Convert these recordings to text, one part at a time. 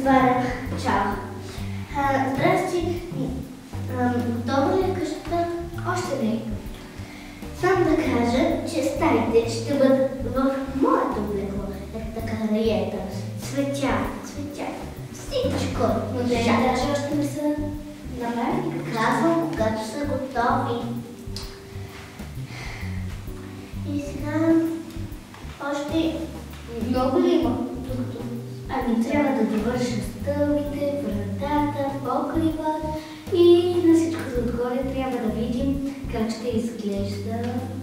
затварям. Чао. Здрасти. Готова ли е къщата? Още не. Само да кажа, че стаите ще бъдат в моето облекло. Така раета. Цветя. Всичко. Модели даже още не са направени. Казвам, когато са готови. И сега още много ли има? Ами трябва да довърша стълбите, вратата, покрива и на всичкото отгоре трябва да видим как ще изглежда.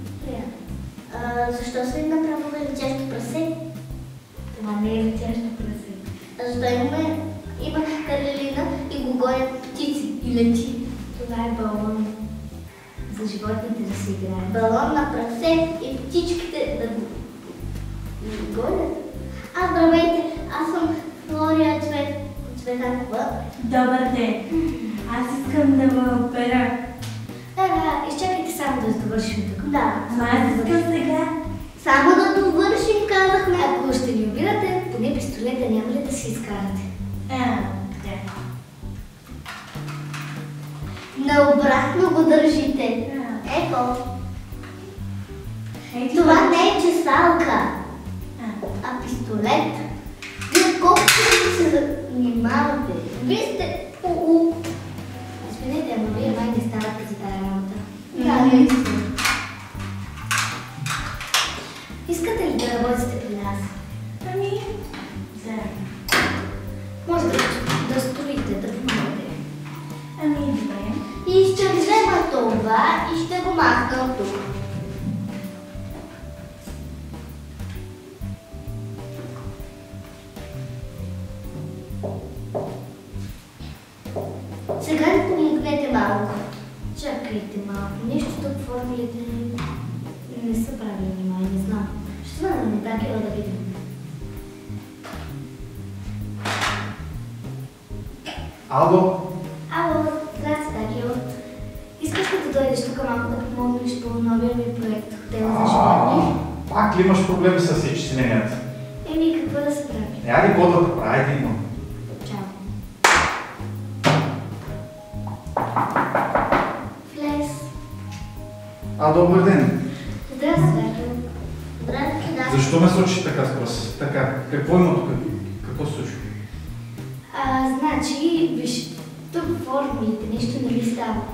Защо са им направили летящо прасе? Това не е летящо прасе. Защо има карлелина и го гонят птици и лети? Това е балон. За животните да се играе. Балон на прасе и птичките да го гонят. Здравейте, аз съм Флория Цветанова. Добър ден. Аз искам да ме опера. Да, изчакайте само да довършим тук. Да. Аз искам сега. Само да довършим, казахме. Ако ще ни убирате, поне пистолета няма ли да си изкарате? Да. Наобратно го държите. Ето. Това не е чесалка, а пистолет. Вие колкото се занимавате? Вие сте... Извинете, ама вие май не ставате за тая работа. Да, не сте. Искате ли да работите при нас? Ами, да. Може да строите, да помагате. Ами, добре. И ще взема това и ще го махна от тук. Сега ни помогнете малко. Чакайте малко. Нещо тук формулите не са правилни, май не знам. Ще звънем на такива да видим. Алло, Здрасти, Дагио. Искаш ли да дойдеш тук малко да помогнеш по новия ми проект Хотел за животни? пак ли имаш проблеми с изчисленията? Какво да се прави? Айде, какво да прави, да имам. Чао. Влез. Добър ден. Здрасти, Дагио. Здрасти, да. Защо ме сочи така с пръст? Така, какво има тук? Какво се случва? Значи, виж, тук формулите нещо не ви стават.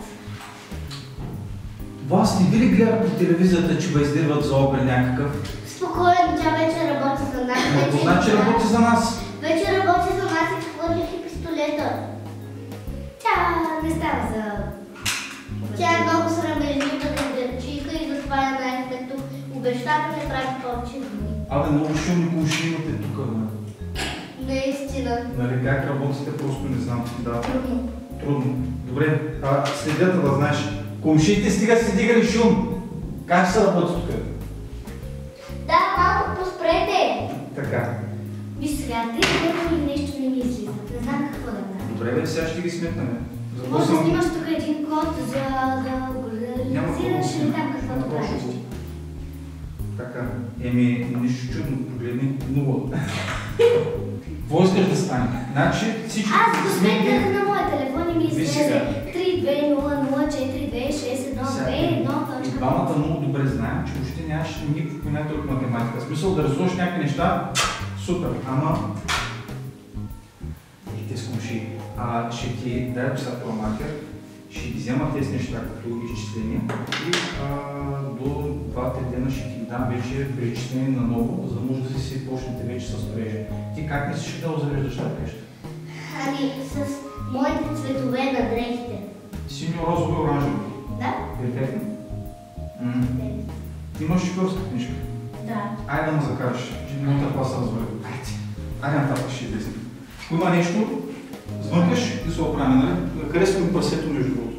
Вас не ви ли гледат по телевизията, че ме издирват за обре някакъв? Спокойно, тя вече работи за нас. Какво значи работи за нас? Вече работи за нас и хвърлих и пистолета. Тя не става за... Тя е много срамежлива да дърчика и затова я наехме тук. Обещава не прави повече дни. Много шумни куши имате тук, Наистина. Нали, как работите, просто не знам. Да. Трудно. Трудно. Добре, следята да знаеш. Комшите стига си дигали шум. Как се работи тук? Да, малко поспрете. Така. Виж сега, 3 дни нещо не ми излиза. Не знам какво да правя. Добре, сега ще ги сметнем. Може да снимаш тук един код, за да го реализираш или там какво да правиш. Така. Нищо чудно. Погледни 0. Какво искаш да стане? Значи всички... Аз го сметнах на моя телефон и ми излезе 3200461221. Двамата много добре знаем, че въобще нямаш никакво понятие от математика. В смисъл да разложиш някакви неща, супер, ама... И те скумши. Ще ти дай психофармакер, ще ти взема тези неща като изчисления и до 2-3 дена ще ти дам вече преизчисление на ново, за да може да си почнете вече с строежа. Ти как мислиш да озареждаш тази къща? С моите цветове на дрехите. Синьо, розово и оранжево. Да? Перфектно. Имаш шофьорска книжка? Да. Айде да ме закараш. Моята класа развали. Айде нататък ще излезем. Ако има нещо, звънкаш и се оправяме, нали? Харесва ми прасето между другото.